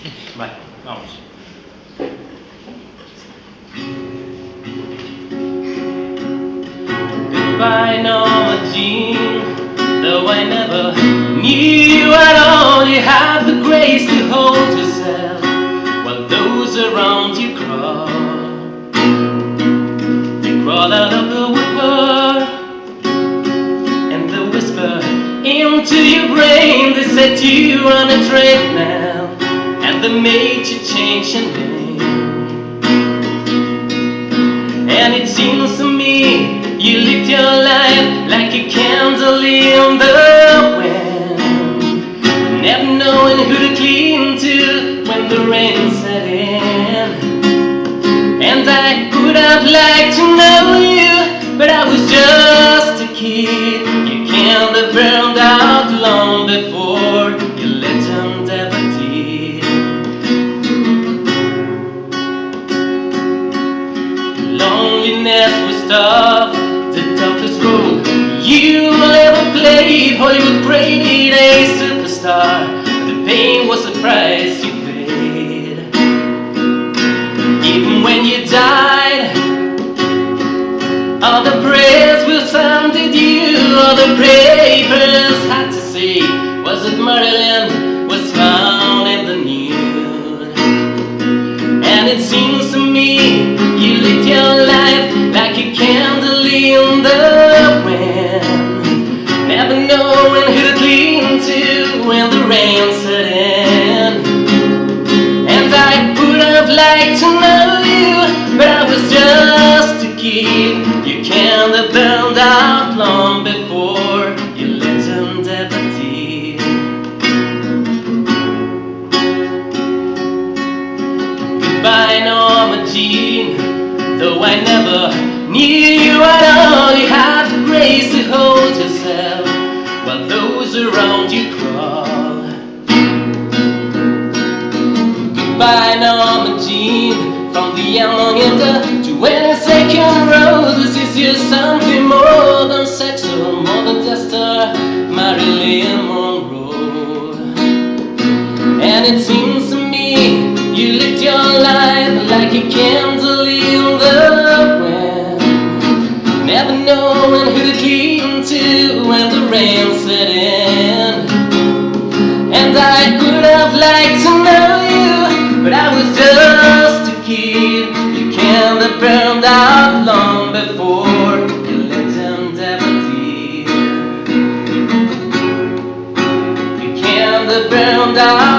Vai, vamos. Goodbye, Norma Jean. Though I never knew you at all, you have the grace to hold yourself while those around you crawl. They crawl out of the woodwork and they whisper into your brain. They set you on a treadmill and they made you change your name. And it seems to me you lived your life like a candle in the wind, never knowing who to cling to when the rain set in. And I would have liked to know you, but I was just a kid. Your candle burned out long before your legend ever did. Loneliness was tough, the toughest role you ever played. Hollywood graded a superstar, the pain was the price you paid. Even when you died, all the prayers will sounded you. All the papers had to say was that Marilyn was found in the nude. And it seems to me you lived your life like a candle in the wind, never knowing who to cling to when the rain set in. And I would have liked to know you, but I was just a kid. Your candle burned out long before your legend ever did. Goodbye, Norma Jean. Though I never knew you at all, you had the grace to hold yourself while those around you crawl. Goodbye, Norma Jean. From the Elton to 22nd Road, this is just something more than sexual, more than just a Marilyn Monroe. And it seems to me you lived your life like a candle in the wind, never knowing who to cling to when the rain set in. And I could have liked to know you, but I was just a kid. Your candle burned out long before your legend ever did. Your candle burned out